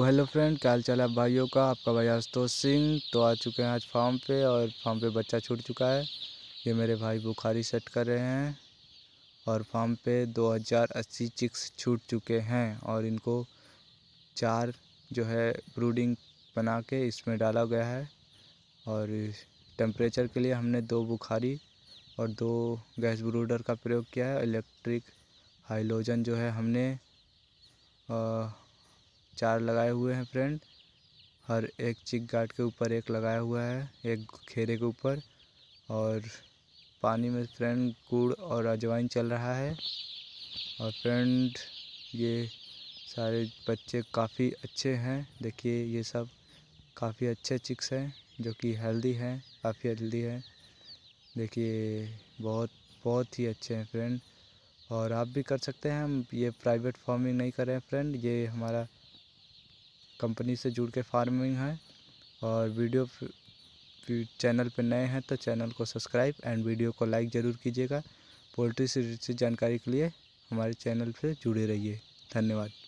Hello friend, क्या हाल चाल है आप भाइयों का। आपका भाई आशुतोष सिंह तो आ चुके हैं आज फार्म पे, और फार्म पे बच्चा छूट चुका है। ये मेरे भाई बुखारी सेट कर रहे हैं और फार्म पे 2080 चिक्स छूट चुके हैं, और इनको 4 जो है ब्रूडिंग बना के इसमें डाला गया है। और टेम्परेचर के लिए हमने 2 बुखारी और 2 गैस ब्रूडर का प्रयोग किया है। इलेक्ट्रिक हाइलोजन जो है हमने 4 लगाए हुए हैं फ्रेंड। हर एक चिक गार्ड के ऊपर एक लगाया हुआ है, एक खेरे के ऊपर। और पानी में फ्रेंड गुड़ और अजवाइन चल रहा है। और फ्रेंड ये सारे बच्चे काफ़ी अच्छे हैं। देखिए ये सब काफ़ी अच्छे चिक्स हैं जो कि हेल्दी हैं, काफ़ी हेल्दी हैं। देखिए बहुत बहुत ही अच्छे हैं फ्रेंड, और आप भी कर सकते हैं। हम ये प्राइवेट फार्मिंग नहीं कर रहे हैं फ्रेंड, ये हमारा कंपनी से जुड़ के फार्मिंग है। और वीडियो चैनल पर नए हैं तो चैनल को सब्सक्राइब एंड वीडियो को लाइक ज़रूर कीजिएगा। पोल्ट्री से रिलेटेड जानकारी के लिए हमारे चैनल से जुड़े रहिए। धन्यवाद।